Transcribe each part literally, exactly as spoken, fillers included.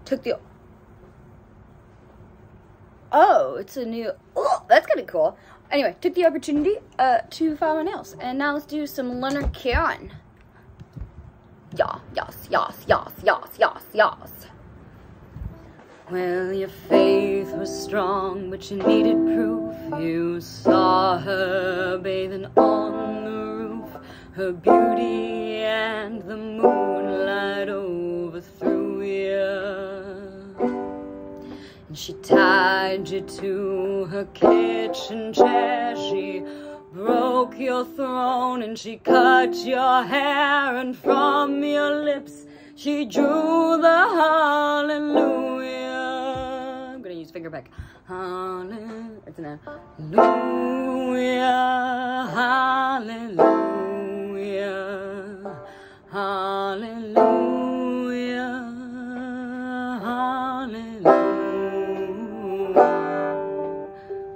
took the... Oh, it's a new... Oh, that's kind of cool. Anyway, took the opportunity uh, to file my nails. And now let's do some Leonard Cohen. Yas, yas, yas, yas, yas, yas, yas. Well, your faith was strong, but you needed proof. You saw her bathing on the roof. Her beauty and the moonlight overthrew you. And she tied you to her kitchen chair. She broke your throne and she cut your hair. And from your lips she drew the hallelujah. I'm gonna use finger pick. Hallelujah. It's an hallelujah. Hallelujah. Hallelujah. Hallelujah.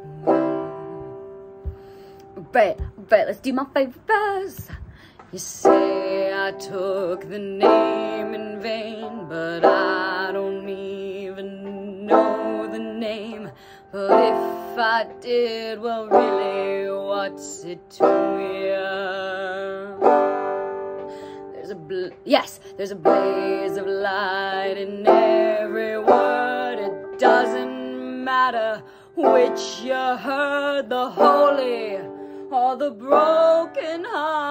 But, but let's do my favorite verse. You say I took the name in vain, but I don't even know the name. But if I did, well, really, what's it to you? There's a bl yes, there's a blaze of light in every word. It doesn't matter which you heard, the holy or the broken.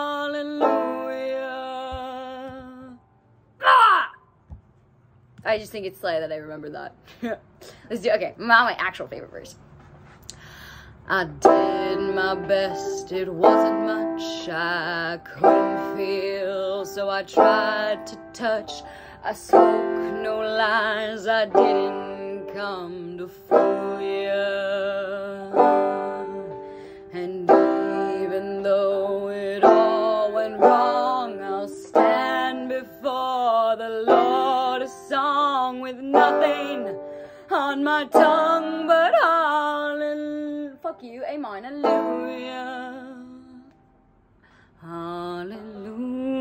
Hallelujah. Ah! I just think it's slay that I remember that. Let's do, okay, now my actual favorite verse. I did my best, it wasn't much, I couldn't feel, so I tried to touch. I spoke no lies, I didn't come to fool you. And even though it all went wrong, I'll stand before the Lord a song with nothing on my tongue but hallelujah. Fuck you, A minor, hallelujah. Hallelujah.